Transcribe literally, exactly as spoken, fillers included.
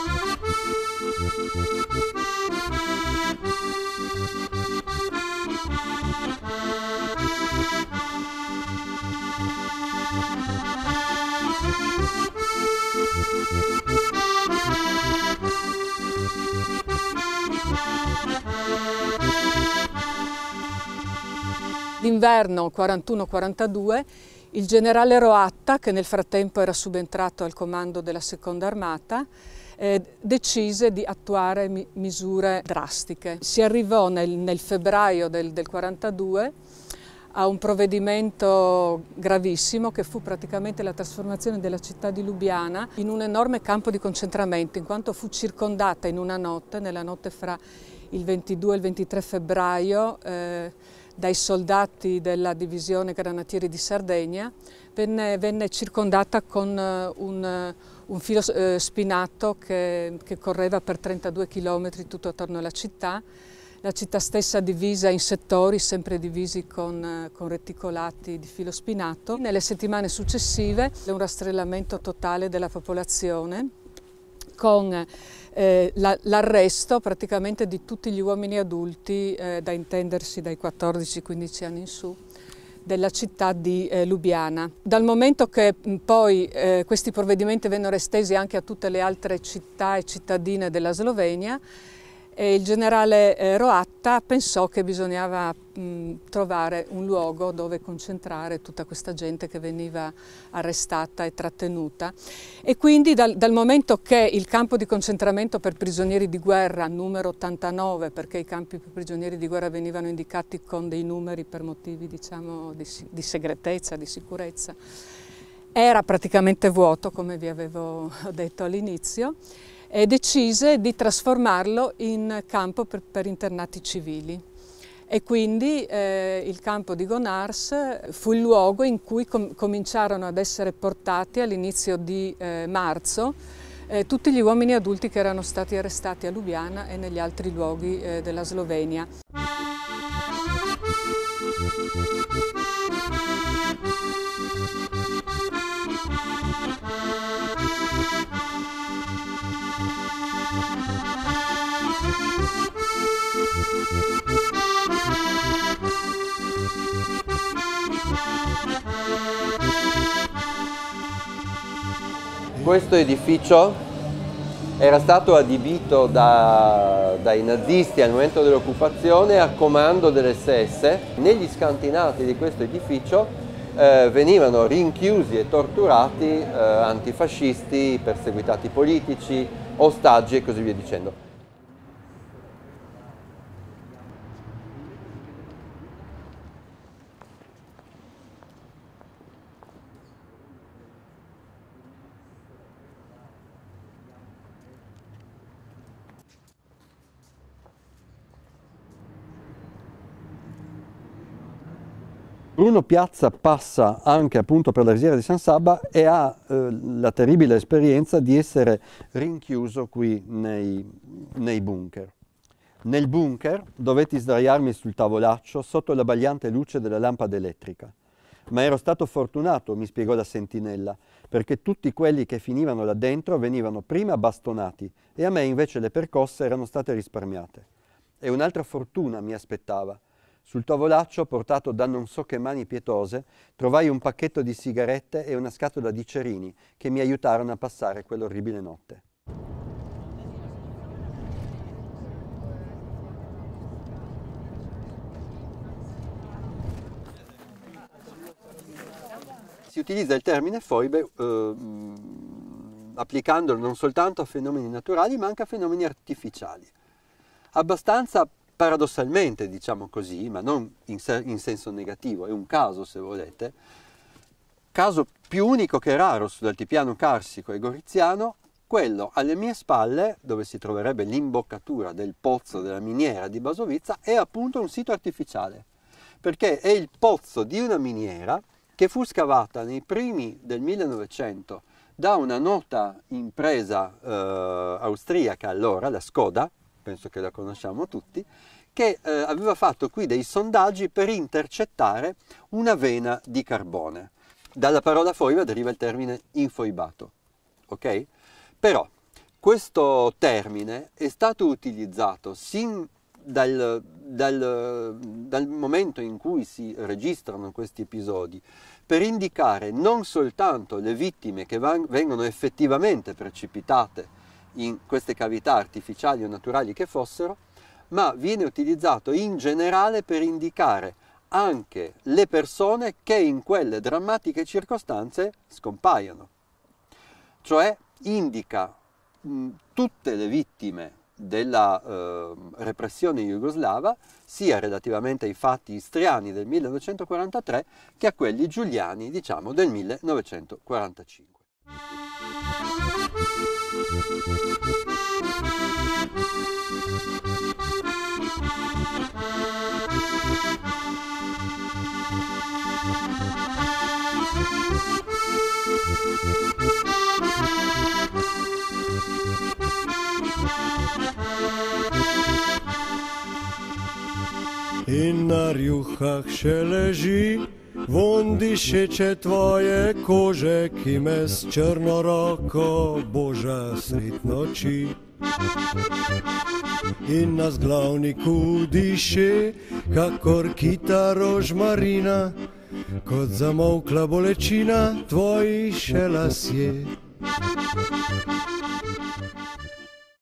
L'inverno quarantuno quarantadue il generale Roatta, che nel frattempo era subentrato al comando della Seconda Armata, eh, decise di attuare mi misure drastiche. Si arrivò nel, nel febbraio del, del quarantadue a un provvedimento gravissimo che fu praticamente la trasformazione della città di Lubiana in un enorme campo di concentramento, in quanto fu circondata in una notte, nella notte fra il ventidue e il ventitré febbraio, eh, dai soldati della divisione Granatieri di Sardegna, venne, venne circondata con un, un filo eh, spinato che, che correva per trentadue chilometri tutto attorno alla città. La città stessa divisa in settori, sempre divisi con, con reticolati di filo spinato. Nelle settimane successive un rastrellamento totale della popolazione, con eh, l'arresto praticamente di tutti gli uomini adulti, eh, da intendersi dai quattordici quindici anni in su, della città di eh, Lubiana. Dal momento che mh, poi eh, questi provvedimenti vennero estesi anche a tutte le altre città e cittadine della Slovenia, e il generale eh, Roatta pensò che bisognava mh, trovare un luogo dove concentrare tutta questa gente che veniva arrestata e trattenuta, e quindi dal, dal momento che il campo di concentramento per prigionieri di guerra numero ottantanove, perché i campi per prigionieri di guerra venivano indicati con dei numeri per motivi, diciamo, di, di segretezza, di sicurezza, era praticamente vuoto, come vi avevo detto all'inizio, e decise di trasformarlo in campo per, per internati civili. E quindi eh, il campo di Gonars fu il luogo in cui com cominciarono ad essere portati all'inizio di eh, marzo eh, tutti gli uomini adulti che erano stati arrestati a Lubiana e negli altri luoghi eh, della Slovenia. Questo edificio era stato adibito da, dai nazisti al momento dell'occupazione a comando dell'esse esse. Negli scantinati di questo edificio eh, venivano rinchiusi e torturati eh, antifascisti, perseguitati politici, ostaggi e così via dicendo. Bruno Piazza passa anche appunto per la risiera di San Sabba e ha eh, la terribile esperienza di essere rinchiuso qui nei, nei bunker. Nel bunker dovetti sdraiarmi sul tavolaccio sotto l'abbagliante luce della lampada elettrica. Ma ero stato fortunato, mi spiegò la sentinella, perché tutti quelli che finivano là dentro venivano prima bastonati e a me invece le percosse erano state risparmiate. E un'altra fortuna mi aspettava. Sul tavolaccio, portato da non so che mani pietose, trovai un pacchetto di sigarette e una scatola di cerini che mi aiutarono a passare quell'orribile notte. Si utilizza il termine foibe eh, applicandolo non soltanto a fenomeni naturali ma anche a fenomeni artificiali. Abbastanza paradossalmente, diciamo così, ma non in, in senso negativo, è un caso se volete, caso più unico che raro sull'altipiano carsico e goriziano, quello alle mie spalle, dove si troverebbe l'imboccatura del pozzo della miniera di Basovizza, è appunto un sito artificiale, perché è il pozzo di una miniera che fu scavata nei primi del millenovecento da una nota impresa eh, austriaca allora, la Skoda, penso che la conosciamo tutti, che eh, aveva fatto qui dei sondaggi per intercettare una vena di carbone. Dalla parola foiba deriva il termine infoibato, ok? Però questo termine è stato utilizzato sin dal, dal, dal momento in cui si registrano questi episodi per indicare non soltanto le vittime che van, vengono effettivamente precipitate in queste cavità artificiali o naturali che fossero, ma viene utilizzato in generale per indicare anche le persone che in quelle drammatiche circostanze scompaiono. Cioè indica mh, tutte le vittime della eh, repressione jugoslava, sia relativamente ai fatti istriani del millenovecentoquarantatré che a quelli giuliani, diciamo, del millenovecentoquarantacinque. In na rjuhah še leži vonj dišeče tvoje kože, ki me s črno roko boža sred noči. In na zglavniku diše, kakor kita rožmarina, kot zamolkla bolečina tvojih še lasje.